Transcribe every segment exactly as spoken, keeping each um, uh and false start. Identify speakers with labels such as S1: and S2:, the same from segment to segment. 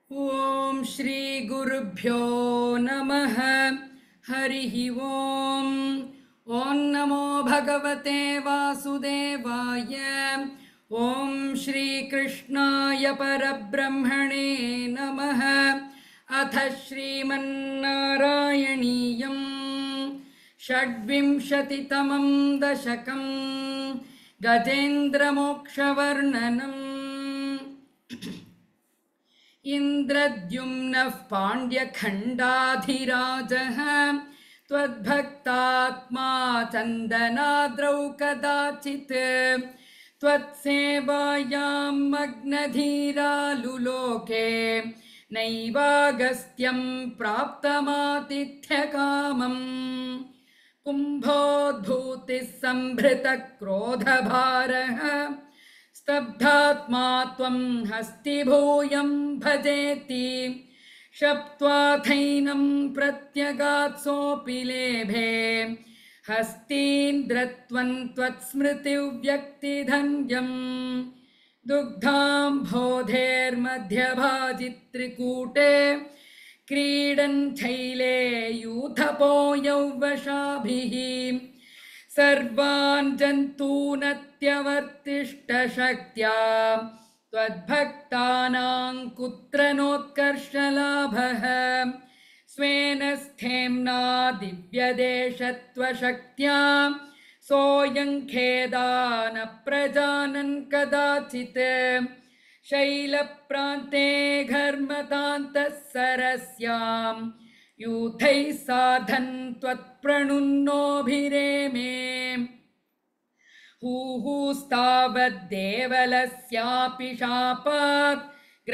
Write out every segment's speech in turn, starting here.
S1: ओम श्री गुरुभ्यो नमः। हरिः ओम। ओम नमो भगवते वासुदेवाय। ओम श्री कृष्णाय परब्रह्मणे नमः। अथ श्रीमन्नारायणीयं षड्विंशतितमं दशकं गजेन्द्रमोक्षवर्णनम्। इन्द्रद्युम्नः पाण्ड्यखण्डाधिराजः त्वद्भक्तात्मा चन्दनाद्रौ कदाचित् त्वत्सेवायां मग्नधीरालुलोके नैवागस्त्यं प्राप्तमातिथ्यकामम्। कुम्भोद्भूतिः सम्भृतक्रोधभारः स्तब्धात्मा त्वं हस्तिभूयं भजेति शप्त्वाथैनं प्रत्यगात्सोऽपि लेभे हस्तीन्द्रत्वं त्वत्स्मृतिव्यक्तिधन्यम्। दुग्धाम्भोधेर्मध्यभाजित्रिकूटे क्रीडन् शैले यूथपो यौवशाभिः सर्वान् जन्तूनत्यवर्तिष्ठशक्त्या त्वद्भक्तानां कुत्र नोत्कर्षलाभः। स्वेन स्थेम्ना दिव्यदेशत्वशक्त्या सोऽयं खेदान् प्रजानन् कदाचित् शैलप्रान्ते घर्मतान्तः सरस्यां यूथैः साधन् त्वत्प्रणुन्नोभिरेमे। हूहूस्तावद्देवलस्यापि शापात्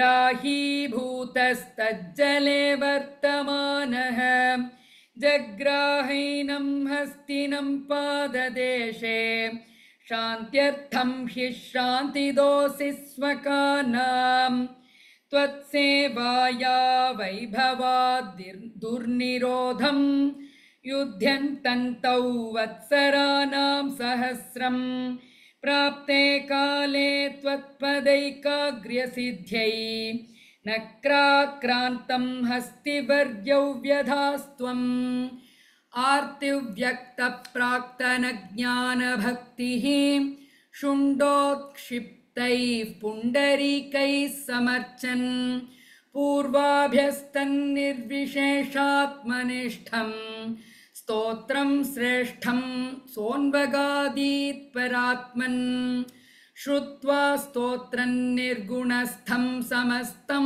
S1: ग्राहीभूतस्तज्जले वर्तमानः जग्राहैनं हस्तिनं पाददेशे शान्त्यर्थं हि शान्तिदोषि स्वकानां। त्वत्सेवाया वैभवाद् दुर्निरोधं युध्यन्तन्तौ वत्सराणां सहस्रं प्राप्ते काले त्वत्पदैकाग्र्यसिद्ध्यै नक्राक्रान्तं हस्तिवर्यौ व्यधास्त्वम्। आर्तिव्यक्तप्राक्तनज्ञानभक्तिः शुण्डोत्क्षिप्तैः पुण्डरीकैः समर्चन् पूर्वाभ्यस्तन्निर्विशेषात्मनिष्ठं स्तोत्रं श्रेष्ठं सोन्वगादीत् परात्मन्। श्रुत्वा स्तोत्रं निर्गुणस्थं समस्तं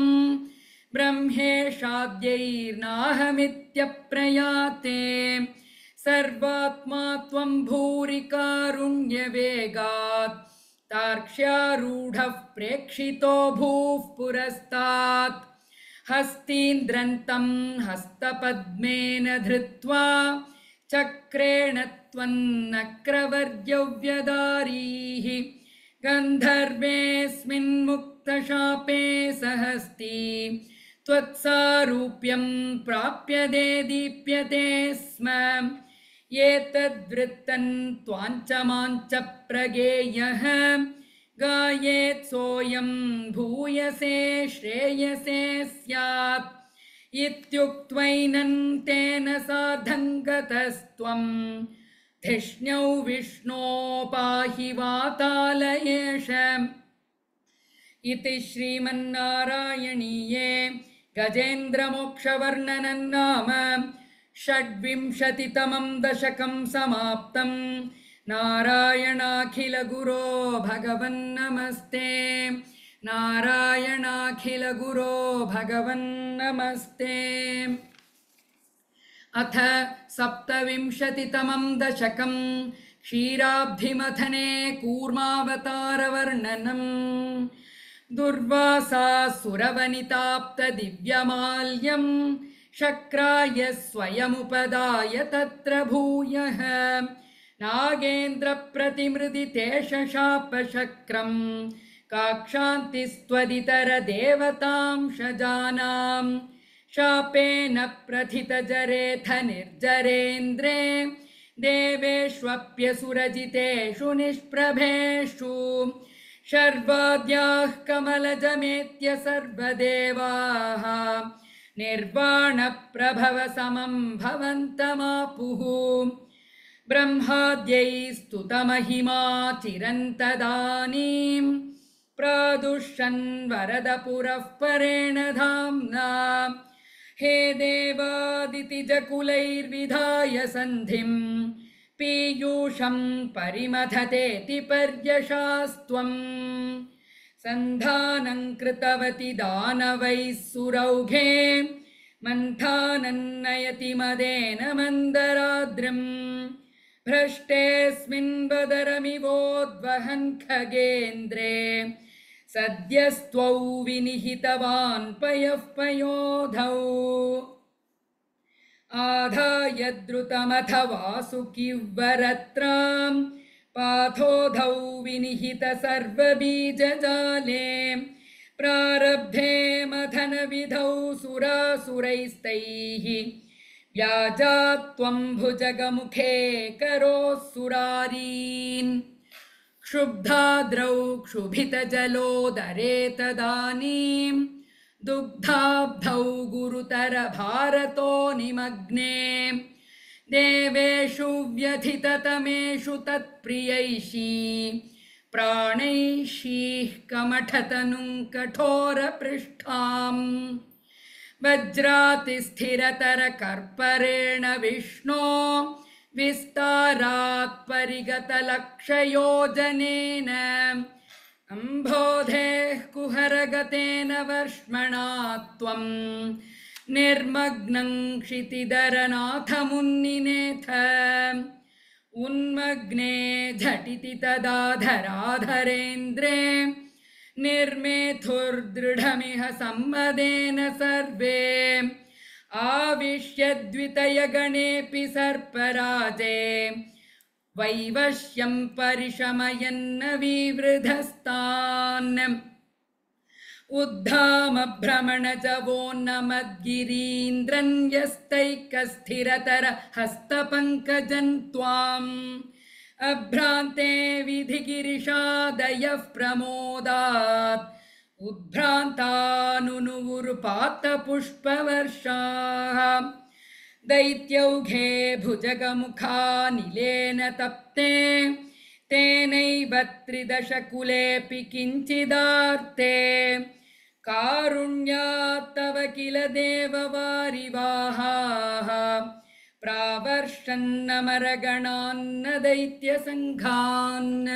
S1: ब्रह्मेशाद्यैर्नाहमित्यप्रयाते सर्वात्मा त्वं भूरि कारुण्यवेगात् तार्क्ष्यारूढः प्रेक्षितो भूः पुरस्तात्। हस्तीन्द्रन्तं हस्तपद्मेन धृत्वा चक्रेण त्वन्नक्रवर्यौ व्यदारीः गन्धर्वेऽस्मिन्मुक्तशापे सहस्ती त्वत्सारूप्यं प्राप्यते दीप्यते स्म। एतद्वृत्तं त्वाञ्च माञ्च प्रगेयः गायेत् सोऽयं भूयसे श्रेयसे स्यात् इत्युक्त्वैनं तेन सार्धं गतस्त्वं धिष्ण्यौ विष्णो पाहि वातालयेश। इति श्रीमन्नारायणीये गजेन्द्रमोक्षवर्णनं नाम षड्विंशतितमं दशकं समाप्तं। नारायणाखिलगुरो भगवन्नमस्ते। नारायणाखिलगुरो भगवन्नमस्ते। अथ सप्तविंशतितमं दशकं क्षीराब्धिमथने कूर्मावतारवर्णनम्। दुर्वासासुरवनिताप्तदिव्यमाल्यं शक्राय स्वयमुपदाय तत्र भूयः नागेन्द्रप्रतिमृदितेशशापशक्रं काक्षान्तिस्त्वदितरदेवतांशजानां शापेन प्रथितजरेऽथ निर्जरेन्द्रे देवेष्वप्यसुरजितेषु निष्प्रभेषु शर्वाद्याः कमलजमेत्य सर्वदेवाः निर्वाणप्रभवसमं भवन्तमापुः ब्रह्माद्यैः स्तुतमहिमा चिरन्तदानीं प्रादुष्यन् वरदपुरः परेण धाम्ना हे देवादितिजकुलैर्विधाय सन्धिं पीयूषं परिमथतेति पर्यशास्त्वं सन्धानं कृतवति दानवैः सुरौघे मन्थानन्नयति मदेन मन्दराद्रिम् भ्रष्टेऽस्मिन् बदरमिवोद्वहन् खगेन्द्रे सद्यस्त्वौ विनिहितवान् पयः पयोधौ आधाय द्रुतमथ वासुकिवरत्रां पाथोधौ विनिहित सर्वबीजजाले प्रारब्धे मथनविधौ सुरासुरैस्तैः व्याजात्वं भुजगमुखे करोऽसुरारीन् क्षुब्धाद्रौ क्षुभितजलोदरे तदानीं दुग्धाब्धौ गुरुतरभारतो निमग्ने देवेषु व्यथिततमेषु तत्प्रियैषी प्राणैषीः कमठतनुं कठोरपृष्ठाम् वज्रातिस्थिरतरकर्परेण विष्णो विस्तारात् परिगतलक्षयोजनेन अम्भोधेः कुहरगतेन वर्ष्मणा त्वं निर्मग्नं क्षितिधरनाथमुन्निनेथ उन्मग्ने झटिति तदा धराधरेन्द्रे निर्मेथुर्दृढमिह सम्मदेन सर्वे आविश्यद्वितयगणेऽपि सर्पराजे वैवश्यं परिशमयन्न विवृधस्तान् उद्धामभ्रमणजवोन्नमद्गिरीन्द्रन् यस्तैकस्थिरतर हस्तपङ्कजन् त्वाम् अभ्रान्ते विधिगिरिशादयः प्रमोदात् उद्भ्रान्तानुनुवुरुपातपुष्पवर्षाः दैत्यौघे भुजगमुखानिलेन तप्ते तेनैव त्रिदशकुलेऽपि किञ्चिदार्ते कारुण्यात् तव किल देववारिवाहाः प्रावर्षन्नमरगणान्न दैत्यसङ्घान्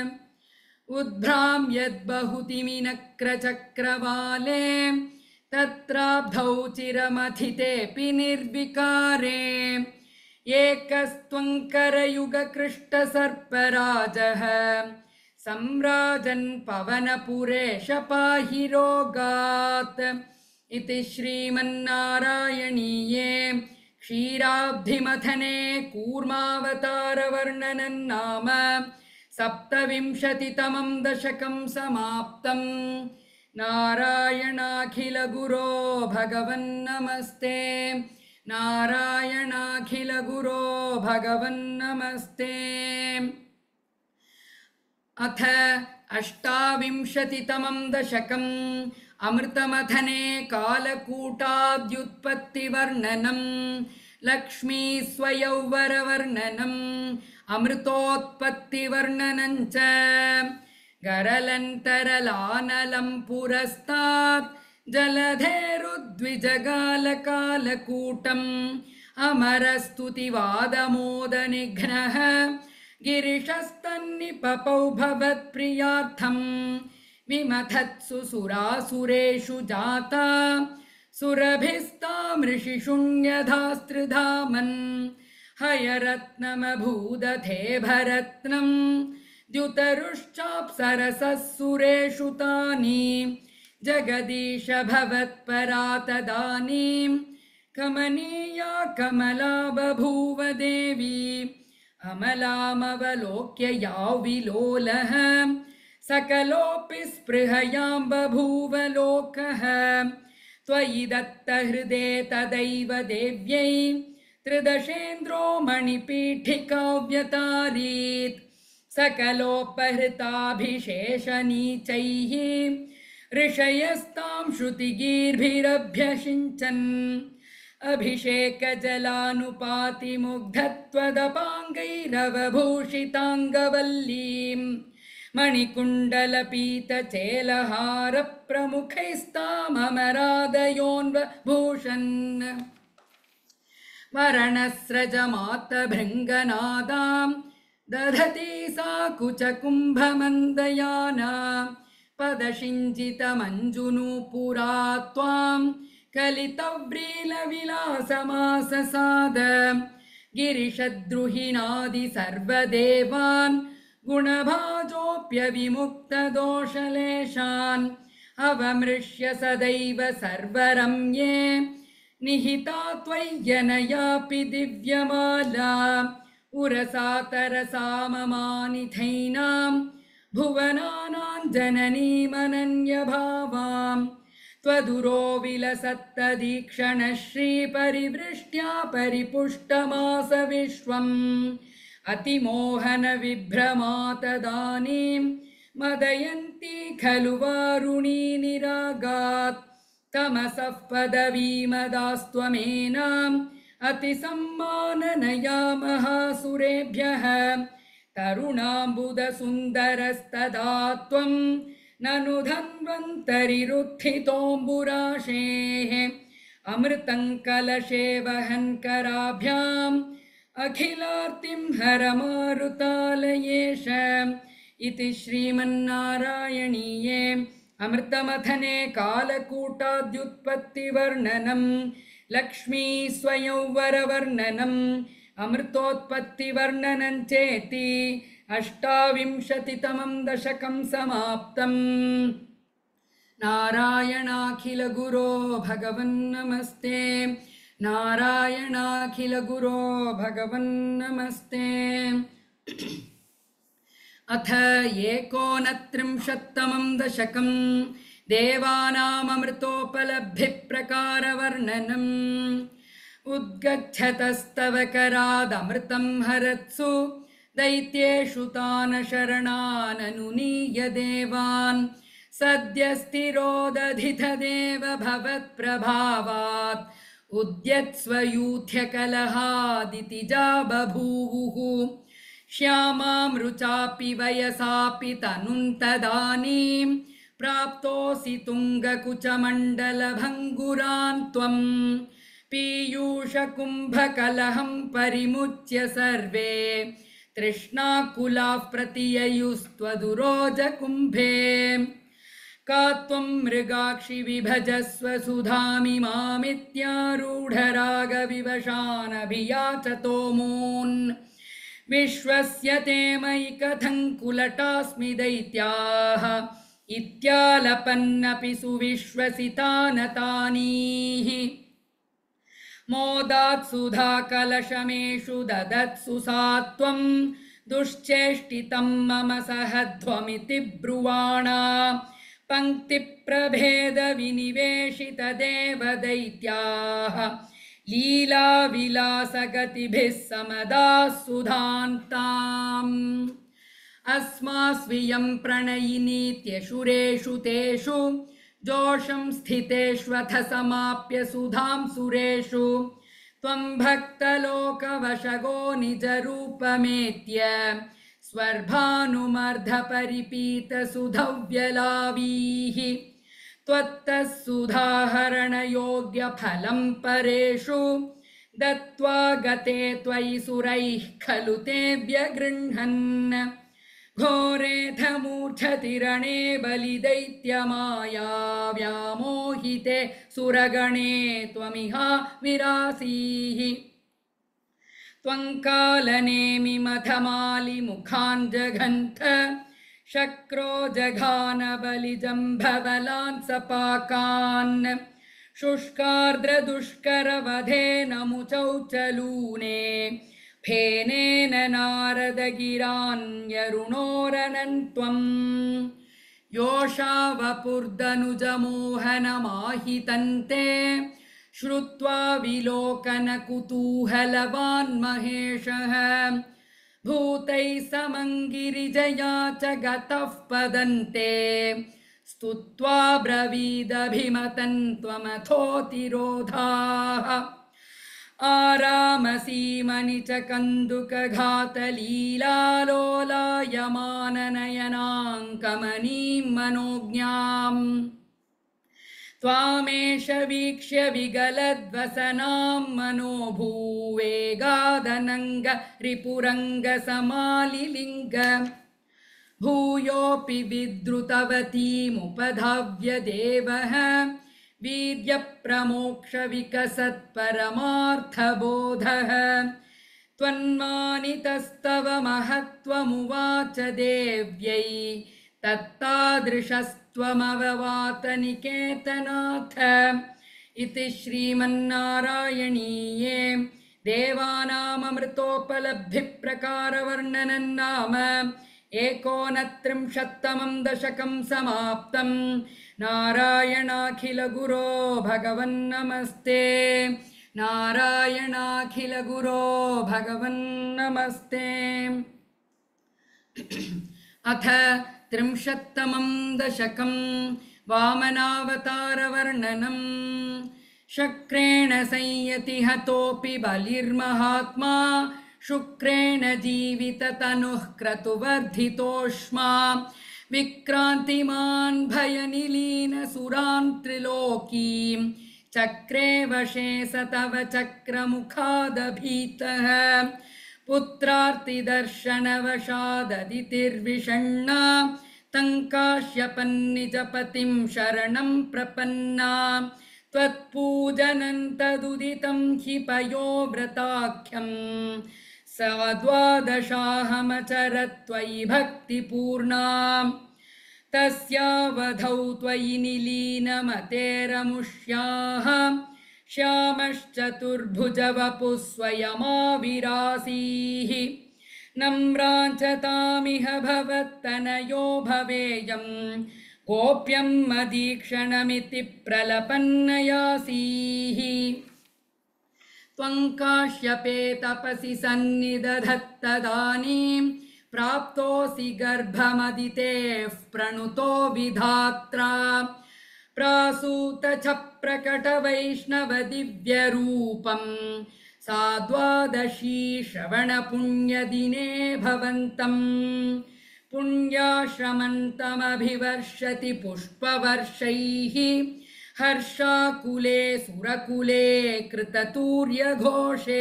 S1: उद्भ्राम्यद्बहुतिमिनक्रचक्रवाले तत्राब्धौ चिरमथितेऽपि निर्विकारे एकस्त्वङ्करयुगकृष्टसर्पराजः सम्राजन् पवनपुरेश पाहि रोगात् इति श्रीमन्नारायणीये क्षीराब्धिमथने कूर्मावतारवर्णनं नाम सप्तविंशतितमं दशकं समाप्तम् नारायणाखिलगुरो भगवन्नमस्ते नारायणाखिलगुरो भगवन्नमस्ते। अथ अष्टाविंशतितमं दशकम् अमृतमथने कालकूटाद्युत्पत्तिवर्णनं लक्ष्मीस्वयंवरवर्णनम् अमृतोत्पत्तिवर्णनं च गरलन्तरलानलं पुरस्तात् जलधेरुद्विजगालकालकूटम् अमरस्तुतिवादमोदनिघ्नः गिरिशस्तन्निपपौ भवत्प्रियार्थम् विमथत्सु सुरासुरेषु जाता सुरभिस्तामृषिशून्यधास्त्रिधामन् हयरत्नमभूदथे भरत्नम् द्युतरुश्चाप्सरसः सुरेषु तानि जगदीश भवत्परा तदानीं कमनीया कमला बभूव देवी अमलामवलोक्य याविलोलः सकलोऽपि स्पृहयां बभूव लोकः त्वयि दत्तहृदे तदैव देव्यै त्रिदशेन्द्रो मणिपीठिकाव्यतारीत् सकलोपहृताभिशेषनीचैः ऋषयस्तां श्रुतिगीर्भिरभ्यषिञ्चन् अभिषेकजलानुपातिमुग्धत्वदपाङ्गैरवभूषिताङ्गवल्लीं मणिकुण्डलपीतचेलहारप्रमुखैस्ताममरादयोन्वभूषन् वरणस्रजमातभृङ्गनादां दधति सा कुचकुम्भमन्दयाना पदशिञ्जितमञ्जुनूपुरा त्वां कलितव्रीलविलासमाससाद गिरिशद्रुहिणादि सर्वदेवान् गुणभाजोऽप्यविमुक्तदोषलेशान् अवमृश्य सदैव सर्वरम्ये निहिता त्वय्यनयापि दिव्यमाला उरसा तरसा ममानिथैनां भुवनानां जननीमनन्यभावां त्वदुरो विलसत्तदीक्षणश्रीपरिवृष्ट्या परिपुष्टमास विश्वम् अतिमोहनविभ्रमातदानीं मदयन्ती खलु वारुणी निरागात् तमसः पदवीमदास्त्वमेनाम् अतिसम्माननया महासुरेभ्यः तरुणाम्बुदसुन्दरस्तदा त्वं ननु धन्वन्तरिरुत्थितोऽम्बुराशेः अमृतं कलशे वहन् कराभ्याम् अखिलार्तिं हरमारुतालयेश इति श्रीमन्नारायणीये अमृतमथने कालकूटाद्युत्पत्तिवर्णनं लक्ष्मी स्वयंवरवर्णनम् अमृतोत्पत्तिवर्णनं चेति अष्टाविंशतितमं दशकं समाप्तम्। नारायणाखिलगुरो भगवन्नमस्ते, नारायणाखिलगुरो भगवन्नमस्ते। अथ एकोनत्रिंशत्तमं दशकं देवानाममृतोपलब्धिप्रकारवर्णनम्। उद्गच्छतस्तव करादमृतं हरत्सु दैत्येषु तान् शरणाननुनीय देवान् सद्यस्थिरोदधितदेव भवत्प्रभावात् उद्यत्स्वयूथ्यकलहादितिजा बभूवुः श्यामामृचापि वयसापि तनुं तदानीं प्राप्तोऽसि तुङ्गकुचमण्डलभङ्गुरान् त्वं पीयूषकुम्भकलहं परिमुच्य सर्वे तृष्णाकुलाः प्रतिययुस्त्वदुरोजकुम्भे का त्वं मृगाक्षि विभजस्व सुधामिमामित्यारूढरागविवशानभियाचतो मून् विश्वस्य ते मयि कथं कुलटास्मि दैत्याः इत्यालपन्नपि सुविश्वसितानतानीः मोदात् सुधाकलशमेषु ददत्सु सा त्वं दुश्चेष्टितं मम सहध्वमिति ब्रुवाणा पङ्क्तिप्रभेदविनिवेशितदेव दैत्याः लीलाविलासगतिभिः समदाः सुधान्ताम् अस्मास्वियं प्रणयिनीत्यशुरेषु तेषु जोषं स्थितेष्वथ समाप्य सुधां सुरेषु त्वं भक्तलोकवशगो निजरूपमेत्य स्वर्भानुमर्धपरिपीतसुधव्यलावीः त्वत्तः सुधाहरणयोग्यफलं परेषु दत्त्वा गते त्वयि सुरैः खलु ते व्यगृह्णन् घोरेऽधमूर्च्छतिरणे बलिदैत्यमाया व्यामोहिते सुरगणे त्वमिहा विरासीः त्वं कालनेमिमथमालिमुखान् जघन्थ शक्रो जघानबलिजम्भवलान् सपाकान् शुष्कार्द्रदुष्करवधेन मुचौचलूने फेनेन नारदगिरान्यरुणोरनन् त्वं योषावपुर्दनुजमोहनमाहितन्ते श्रुत्वा विलोकनकुतूहलवान् महेशः भूतैः समङ्गिरिजया च गतः पदन्ते स्तुत्वा ब्रवीदभिमतं त्वमथोतिरोधाः आरामसीमनि च कन्दुकघातलीलालोलायमाननयनाङ्कमनीं मनोज्ञाम् त्वामेष वीक्ष्य विगलद्वसनां मनोभूवेगादनङ्ग रिपुरङ्गसमालिलिङ्ग भूयोऽपि विद्रुतवतीमुपधाव्य देवः वीर्यप्रमोक्षविकसत्परमार्थबोधः त्वन्मानितस्तव महत्त्वमुवाच देव्यै तत्तादृशस्त्वमववात निकेतनाथ इति श्रीमन्नारायणीये देवानाममृतोपलब्धिप्रकारवर्णनं नाम एकोनत्रिंशत्तमं दशकं समाप्तं नारायणाखिलगुरो भगवन्नमस्ते नारायणाखिलगुरो भगवन्नमस्ते अथ त्रिंशत्तमं दशकं वामनावतारवर्णनम् शक्रेण संयति हतोऽपि बलिर्महात्मा शुक्रेण जीविततनुः क्रतुवर्धितोष्मा विक्रान्तिमान् भयनिलीनसुरान् त्रिलोकीं चक्रे वशे स तव चक्रमुखादभीतः पुत्रार्तिदर्शनवशाददितिर्विषण्णा तङ्काश्यपन्निजपतिं शरणं प्रपन्ना त्वत्पूजनं तदुदितं हि पयोव्रताख्यं सा द्वादशाहमचरत् त्वयि भक्तिपूर्णा तस्यावधौ त्वयि निलीनमतेरमुष्याः श्यामश्चतुर्भुजवपुः स्वयमाविरासीः नम्राञ्चतामिह भवत्तनयो भवेयं गोप्यं मदीक्षणमिति प्रलपन्नयासीः त्वं काश्यपे तपसि सन्निदधत्तदानीं प्राप्तोऽसि गर्भमदितेः प्रणुतो विधात्रा प्रासूत च प्रकटवैष्णवदिव्यरूपं सा द्वादशी श्रवणपुण्यदिने भवन्तं पुण्याश्रमन्तमभिवर्षति पुष्पवर्षैः हर्षाकुले सुरकुले कृततूर्यघोषे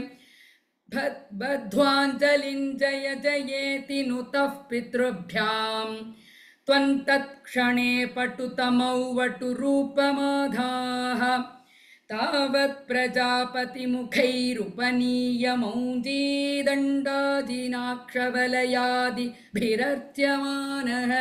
S1: बद्ध्वाञ्जलिं जय जयेति नुतः पितृभ्यां त्वन्तत्क्षणे पटुतमौ वटुरूपमाधाः तावत् प्रजापतिमुखैरुपनीयमौञ्जीदण्डाजिनाक्षवलयादिभिरर्च्यमानः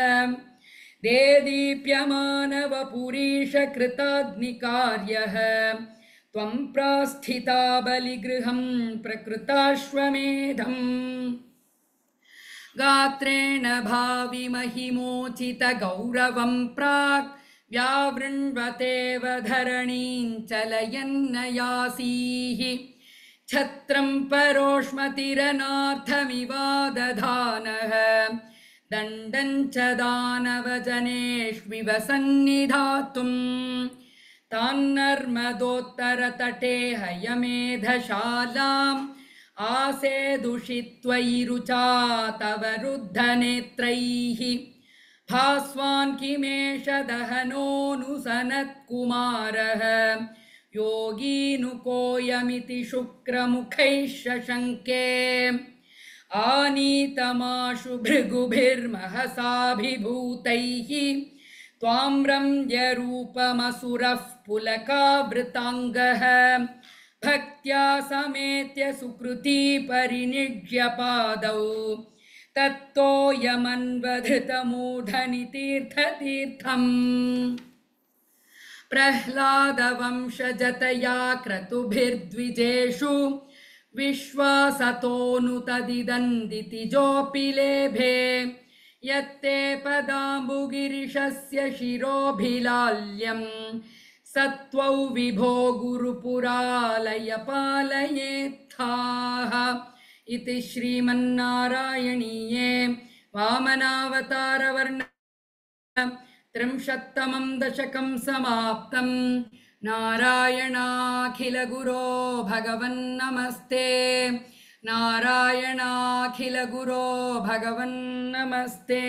S1: देदीप्यमानवपुरीशकृताग्निकार्यः त्वं प्रास्थिता बलिगृहं प्रकृताश्वमेधम् गात्रेण भावि महिमोचितगौरवं प्राक् व्यावृण्वतेव धरणीं चलयन्नयासीः छत्रं परोष्मतिरनार्थमिवादधानः दण्डं च दानवजनेष्विव सन्निधातुं तान्नर्मदोत्तरतटे हयमेधशालाम् आसेदुषि त्वयि रुचा तव रुद्धनेत्रैः भास्वान् किमेष दहनोऽनुसनत्कुमारः योगीनुकोऽयमिति शुक्रमुखैः शशङ्के आनीतमाशु भृगुभिर्महसाभिभूतैः त्वां रम्यरूपमसुरः पुलकावृताङ्गः भक्त्या समेत्य सुकृती परिनिज्य पादौ तत्तोऽयमन्वधृतमूढनितीर्थतीर्थम् प्रह्लादवंशजतया क्रतुभिर्द्विजेषु विश्वासतोऽनुतदिदन्दितिजोऽपि लेभे यत्ते पदाम्बुगिरिशस्य शिरोभिलाल्यम् सत्वौ विभो गुरुपुरालय पालयेत्थाः इति श्रीमन्नारायणीये वामनावतारवर्ण त्रिंशत्तमं दशकं समाप्तं। नारायणाखिलगुरो भगवन्नमस्ते। नारायणाखिलगुरो भगवन्नमस्ते।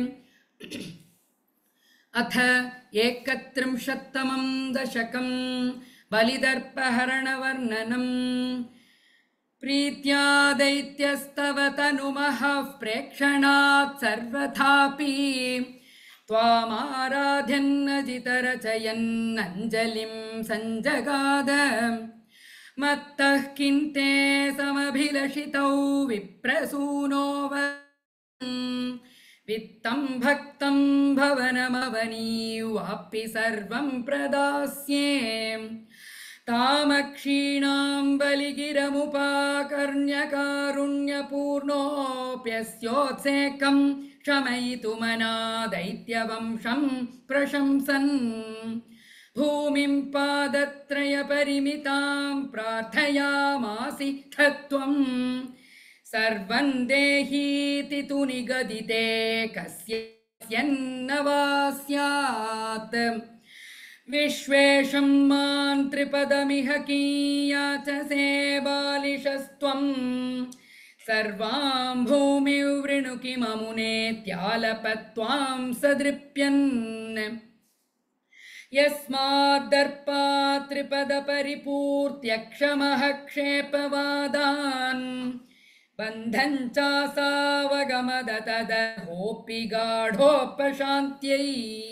S1: अथ एकत्रिंशत्तमं दशकं बलिदर्पहरणवर्णनम्। प्रीत्या दैत्यस्तव तनुमः प्रेक्षणात् सर्वथापि त्वामाराध्यन्नजितरचयन्नञ्जलिं सञ्जगाद। मत्तः किन्ते समभिलषितौ विप्रसूनो वित्तं भक्तं भवनमवनीवापि सर्वं प्रदास्ये। तामक्षीणां बलिगिरमुपाकर्ण्यकारुण्यपूर्णोऽप्यस्योत्सेकं क्षमयितुमना दैत्यवंशं प्रशंसन्। भूमिं पादत्रयपरिमितां प्रार्थयामासि तत्त्वं। सर्वं देहीति तु निगदिते कस्यन्न वा स्यात्। विश्वेशं मां त्रिपदमिह कियाचसे बालिशस्त्वं। सर्वां भूमिवृणु किममुनेत्यालपत्वां सदृप्यन्। यस्माद्दर्पात् त्रिपदपरिपूर्त्यक्षमः क्षेपवादान्। बन्धं चासावगमदतदहोऽपि गाढोपशान्त्यै।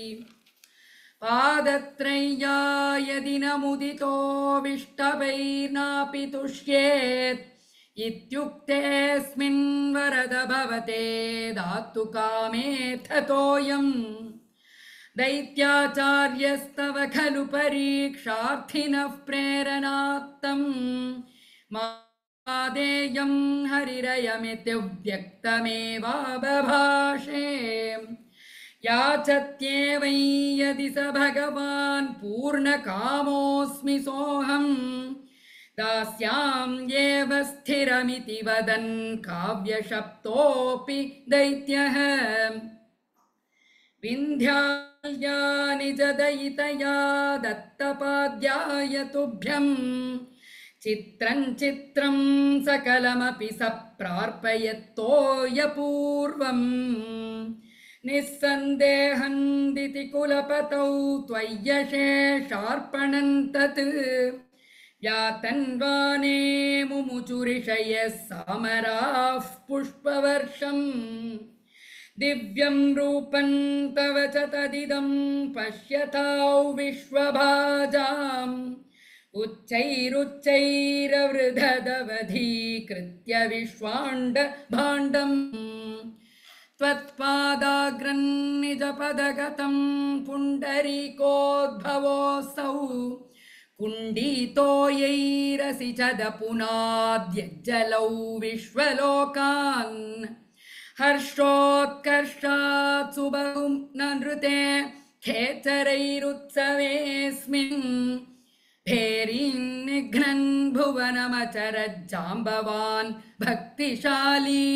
S1: पादत्रय्या यदि न मुदितो विष्टवैर्नापि तुष्येत्। इत्युक्तेऽस्मिन् वरद भवते दातु कामेऽथ तोयम्। दैत्याचार्यस्तव खलु परीक्षार्थिनः प्रेरणात्तम्। मादेयं हरिरयमित्युव्यक्तमेवाबभाषे। याचत्येवं यदि स भगवान् पूर्णकामोऽस्मि सोऽहम्। दास्याम्येव स्थिरमिति वदन् काव्यशप्तोऽपि दैत्यः। विन्ध्याल्या निजदयितया दत्तपाद्याय तुभ्यं। चित्रं चित्रं सकलमपि स प्रार्पयत्तोयपूर्वम्। निस्सन्देहन्दिति कुलपतौ त्वय्यशेषार्पणं तत्। व्यातन्वाने मुमुचुरिषयः सामराः पुष्पवर्षम्। दिव्यं रूपं तव च तदिदं पश्यताौ विश्वभाजाम्। उच्चैरुच्चैरवृधदवधीकृत्य विश्वाण्ड भाण्डम्। त्वत्पादाग्रन्निजपदगतं पुण्डरीकोद्भवोऽसौ। कुण्डीतोयैरसि च दपुनाद्यज्जलौ विश्वलोकान्। हर्षोत्कर्षात् सुबहुं नृते खेचरैरुत्सवेऽस्मिन्। भेरीं निघ्नन् भुवनमचरज्जाम्बवान् भक्तिशाली।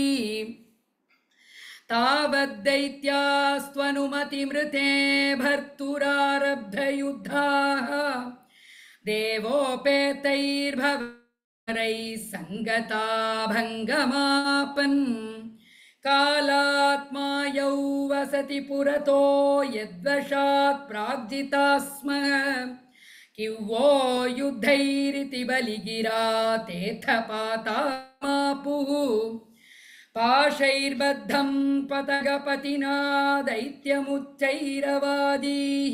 S1: तावद्दैत्यास्त्वनुमतिमृते भर्तुरारब्धयुद्धाः। देवोपेतैर्भवरैः सङ्गता भङ्गमापन्। कालात्मा यौ वसति पुरतो यद्वशात् प्राग्जिता स्म। किवो युद्धैरिति बलिगिरा तेऽथ पातामापुः। पाशैर्बद्धं पतगपतिना दैत्यमुच्चैरवादीः।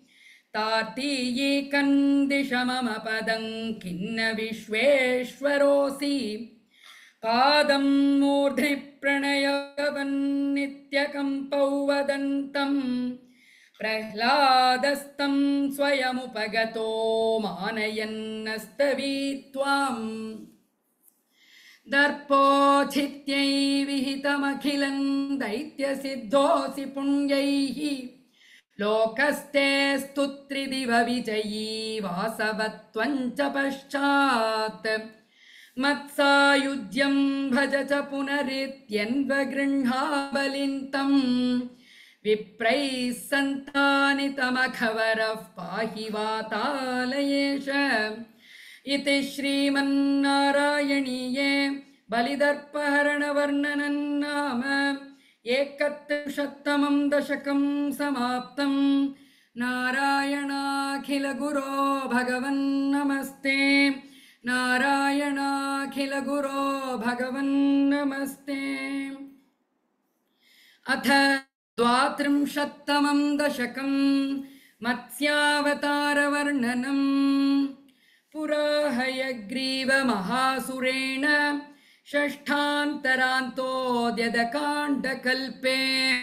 S1: तार्तीयीकन्दिश मम पदं खिन्न विश्वेश्वरोऽसि। पादं मूर्ध्नि प्रणयवन्नित्यकम्पौ वदन्तं। प्रह्लादस्तं स्वयमुपगतो मानयन्नस्तवीत्वाम्। दर्पोच्छित्यै विहितमखिलं दैत्यसिद्धोऽसि पुण्यैः। लोकस्ते स्तुत्रिदिव विजयी वासवत्वं च पश्चात्। मत्सायुज्यं भज च पुनरित्यन्वगृह्णाबलिन्तं विप्रैः सन्तानितमखवरः पाहि वातालयेश इति श्रीमन्नारायणीये बलिदर्पहरणवर्णनं नाम एकत्रिंशत्तमं दशकं समाप्तं। नारायणाखिलगुरो भगवन्नमस्ते। नारायणाखिलगुरो भगवन्नमस्ते। अथ द्वात्रिंशत्तमं दशकं मत्स्यावतारवर्णनम्। पुरा हयग्रीवमहासुरेण षष्ठान्तरान्तोऽद्यदकाण्डकल्पे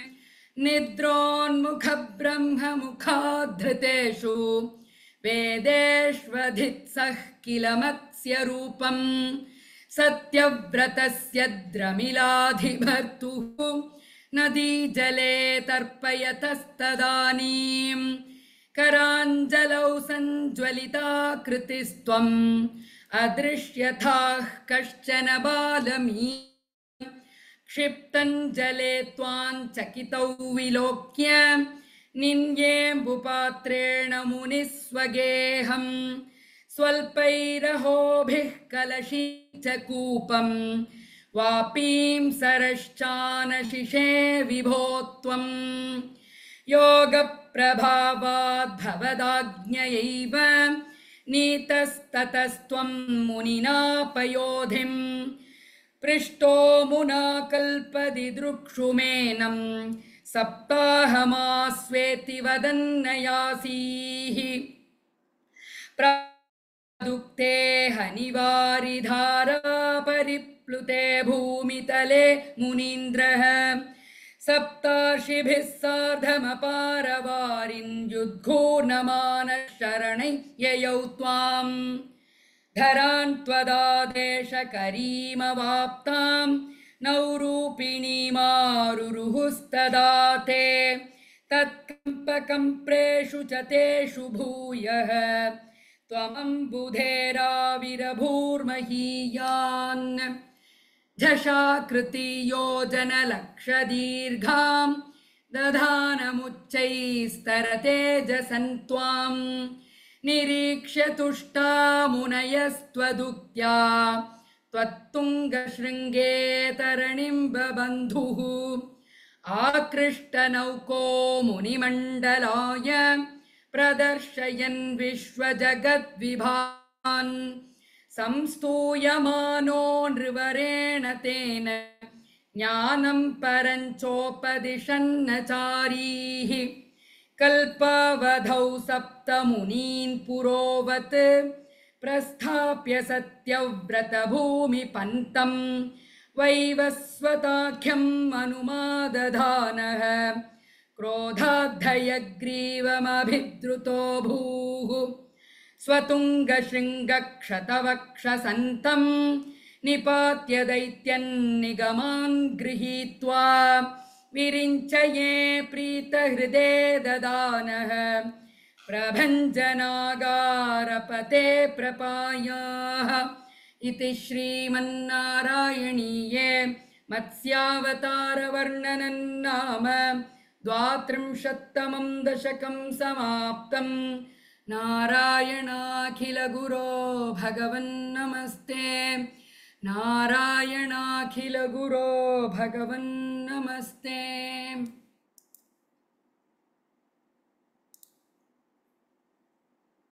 S1: निद्रोन्मुखब्रह्ममुखाद्धृतेषु वेदेष्वधित्सः किल मत्स्यरूपं सत्यव्रतस्य द्रमिलाधिभर्तुः नदीजले तर्पयतस्तदानीं कराञ्जलौ सञ्ज्वलिताकृतिस्त्वम् अदृश्यथाः कश्चन बालमी क्षिप्तञ्जले त्वाञ्चकितौ विलोक्य निन्येऽम्बुपात्रेण मुनिस्वगेहं स्वल्पैरहोभिः कलशीचकूपं वापीं सरश्चानशिषे विभो त्वं योगप्रभावाद्भवदाज्ञयैव नीतस्ततस्त्वं मुनिना पयोधिं पृष्टो मुना कल्पदिदृक्षुमेनं सप्ताहमास्वेति वदन्नयासीः प्रादुक्ते हनिवारिधारा परिप्लुते भूमितले मुनीन्द्रः सप्तार्षिभिः सार्धमपारवारिन्युद्घूर्णमानः शरणै ययौ त्वां धरान् त्वदादेशकरीमवाप्तां नौरूपिणीमारुरुहुस्तदा ते तत्कम्पकम्प्रेषु च तेषु भूयः त्वमम्बुधेराविरभूर्महीयान् झषाकृति योजनलक्षदीर्घां दधानमुच्चैस्तरतेजसन् त्वां निरीक्ष्य तुष्टा मुनयस्त्वदुक्त्या त्वत्तुङ्गशृङ्गे तरणिं बबन्धुः आकृष्टनौको मुनिमण्डलाय प्रदर्शयन् विश्वजगद्विभान् संस्तूयमानो नृवरेण तेन ज्ञानं परञ्चोपदिशन्नचारीः कल्पावधौ सप्तमुनीन् पुरोवत् प्रस्थाप्य सत्यव्रतभूमिपन्तं वैवस्वताख्यम् अनुमादधानः क्रोधाद्धयग्रीवमभिद्रुतो भूः स्वतुङ्गशृङ्गक्षतवक्षसन्तं निपात्य दैत्यन्निगमान् गृहीत्वा विरिञ्चये प्रीतहृदे ददानः प्रभञ्जनागारपते प्रपायाः इति श्रीमन्नारायणीये मत्स्यावतारवर्णनं नाम द्वात्रिंशत्तमं दशकं समाप्तं। नारायणाखिलगुरो भगवन्नमस्ते। नारायणाखिलगुरो भगवन्नमस्ते।